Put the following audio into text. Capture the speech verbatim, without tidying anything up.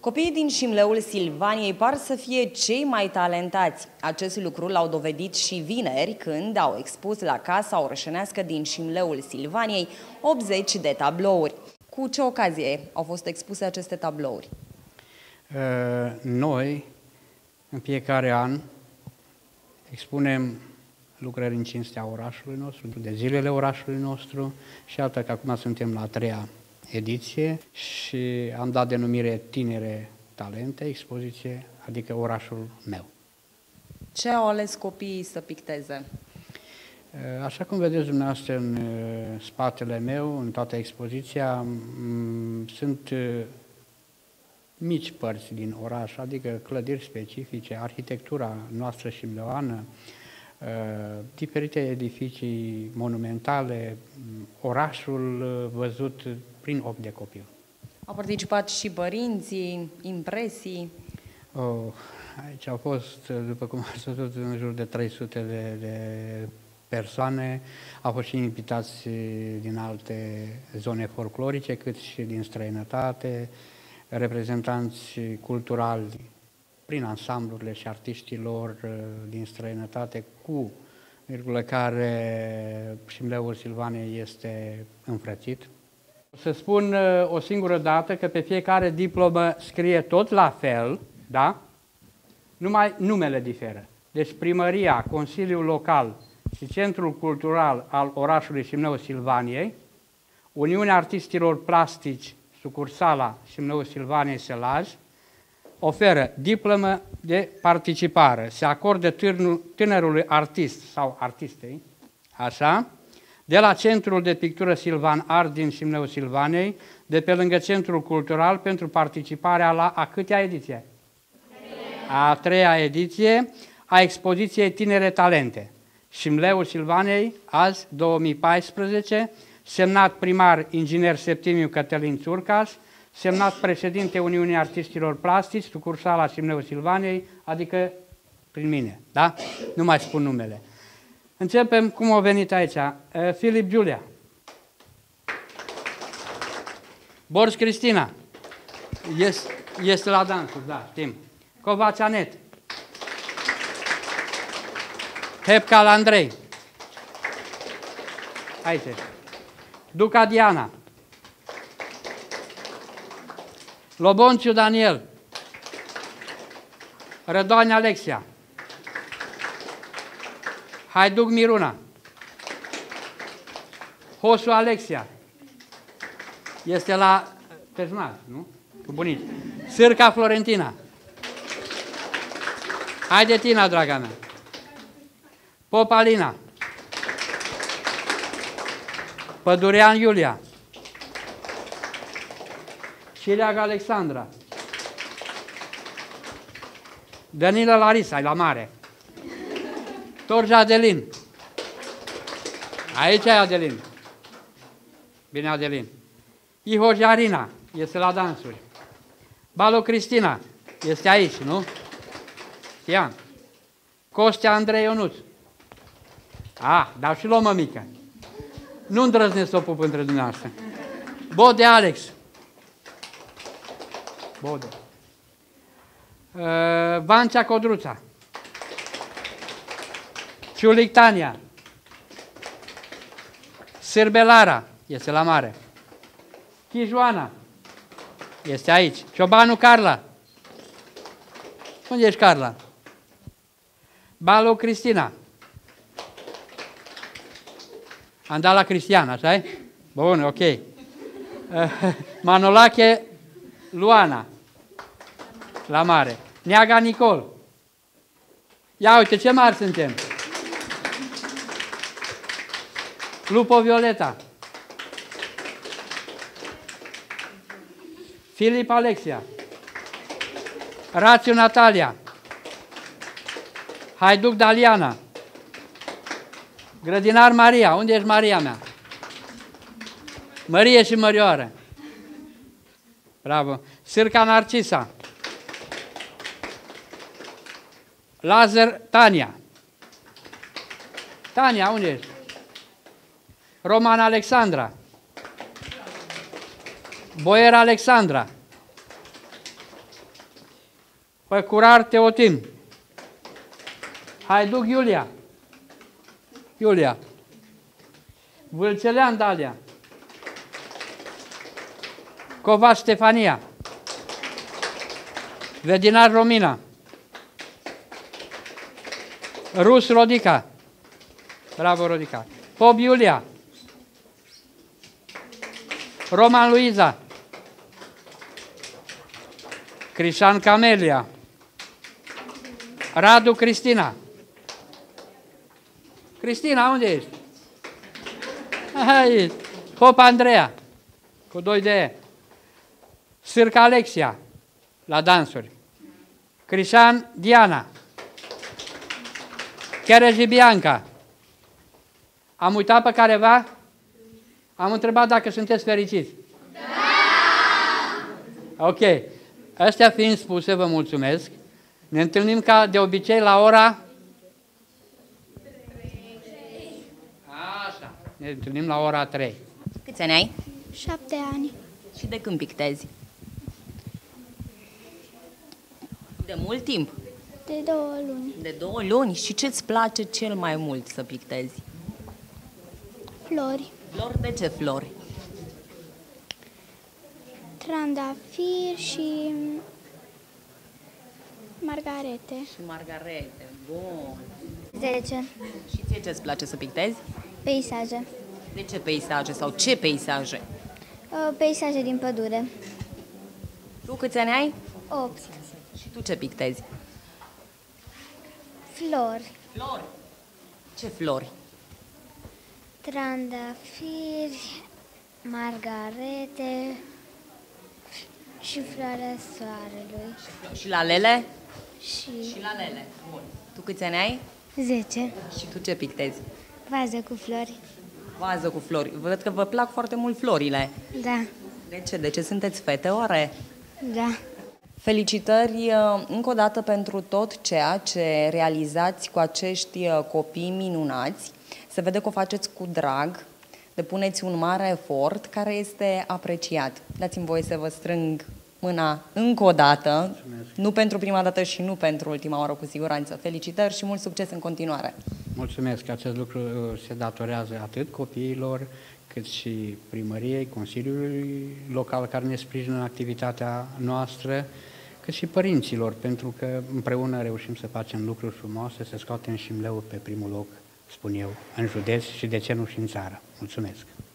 Copiii din șimleul Silvaniei par să fie cei mai talentați. Acest lucru l-au dovedit și vineri, când au expus la Casa Orășenească din șimleul Silvaniei optzeci de tablouri. Cu ce ocazie au fost expuse aceste tablouri? Noi, în fiecare an, expunem lucrări în cinstea orașului nostru, de zilele orașului nostru, și iată că acum suntem la a treia ediție și am dat denumire Tinere Talente, expoziție, adică orașul meu. Ce au ales copiii să picteze? Așa cum vedeți dumneavoastră în spatele meu, în toată expoziția, sunt mici părți din oraș, adică clădiri specifice, arhitectura noastră șimleoană, diferite edificii monumentale, orașul văzut prin ochi de copil. Au participat și părinții, impresii? Oh, aici au fost, după cum ați văzut, în jur de trei sute de, de persoane. Au fost și invitați din alte zone folclorice, cât și din străinătate, reprezentanți culturali prin ansamblurile și artiștii lor din străinătate, cu virgulă care șimleul Silvaniei este înfrățit. O să spun o singură dată că pe fiecare diplomă scrie tot la fel, da? Numai numele diferă. Deci primăria, Consiliul Local și Centrul Cultural al orașului Șimleul Silvaniei, Uniunea Artistilor Plastici, sucursala Șimleul Silvaniei Sălaj, oferă diplomă de participare. Se acordă tânărului artist sau artistei, așa, de la Centrul de Pictură Silvan Art din Șimleul Silvaniei, de pe lângă Centrul Cultural, pentru participarea la a câtea ediție? A treia ediție a expoziției Tinere Talente. Șimleul Silvaniei, azi, două mii paisprezece, semnat primar inginer Septimiu Cătălin Țurcaș, semnat președinte Uniunii Artistilor Plastici, sucursala Șimleul Silvaniei, adică prin mine, da? Nu mai spun numele. Începem cum au venit aici. Filip Giulia. Borș Cristina. Este, este la dansuri, da, știm. Covaci Anet. Hepcal Andrei. Aici. Duca Diana. Lobonciu Daniel. Rădoane Alexia. Haiduc Miruna. Hosu Alexia. Este la personaj, nu? Cu bunici. Sârca Florentina. Haide Tina, draga mea. Popalina. Pădurean Iulia. Cileag Alexandra. Danila Larisa, e la mare. Torja Adelin. Aici e Adelin. Bine, Adelin. Ihoja Arina, este la dansuri. Balo Cristina, este aici, nu? Ian. Costea Andrei Ionuț. Ah, dau și lomă mică. Nu îndrăznesc să o pup între dumneavoastră. Bode Alex. Bode. Uh, Vancea Codruța. Ciulic Tania. Sârbelara, este la mare. Chijoana, este aici. Ciobanu Carla. Unde ești, Carla? Balo Cristina. Am dat la Cristian, așa-i? Bun, ok. Uh, Manolache Luana, la mare. Neaga Nicol. Ia uite, ce mari suntem. Lupo Violeta. Filip Alexia. Rațiu Natalia. Haiduc Daliana. Grădinar Maria. Unde ești, Maria mea? Mărie și Mărioară. Bravo. Sârca Narcisa. Lazar Tania. Tania, unde ești? Roman Alexandra. Boier Alexandra. Păcurar Teotim. Haiduc Iulia. Iulia. Vâlcelean Dalia. Covaș Stefania. Vedinar Romina. Rus Rodica. Bravo, Rodica. Pop Iulia. Roman Luiza. Crișan Camelia. Radu Cristina. Cristina, unde ești? Aici. Pop Andreea. Cu doi de E. Sârca Alexia. La dansuri. Crișan Diana. Chereji Bianca. Am uitat pe careva? Am întrebat dacă sunteți fericiți. Da! Ok. Astea fiind spuse, vă mulțumesc. Ne întâlnim ca de obicei la ora... Așa. Ne întâlnim la ora trei. Câți ani ai? Șapte ani. Și de când pictezi? De mult timp? De două luni. De două luni? Și ce-ți place cel mai mult să pictezi? Flori. Flori? De ce flori? Trandafir și margarete. Și margarete. Bun. zece. Și ție ce-ți place să pictezi? Peisaje. De ce peisaje sau ce peisaje? Uh, Peisaje din pădure. Tu câți ani ai? opt. Și tu ce pictezi? Flori. Flori. Ce flori? Trandafiri, margarete și floarea soarelui. Și la lele? Și Și la lele. Bun. Tu câți ani ai? zece. Și tu ce pictezi? Vază cu flori. Vază cu flori. Văd că vă plac foarte mult florile. Da. De ce? De ce sunteți fete, oare? Da. Felicitări uh, încă o dată pentru tot ceea ce realizați cu acești uh, copii minunați. Se vede că o faceți cu drag, depuneți un mare efort care este apreciat. Dați-mi voie să vă strâng mâna încă o dată, Mulțumesc. nu pentru prima dată și nu pentru ultima oară cu siguranță. Felicitări și mult succes în continuare! Mulțumesc că acest lucru se datorează atât copiilor, cât și primăriei, Consiliului Local care ne sprijină în activitatea noastră, cât și părinților, pentru că împreună reușim să facem lucruri frumoase, să scoatem Șimleul pe primul loc, spun eu, în județ și de ce nu și în țară. Mulțumesc!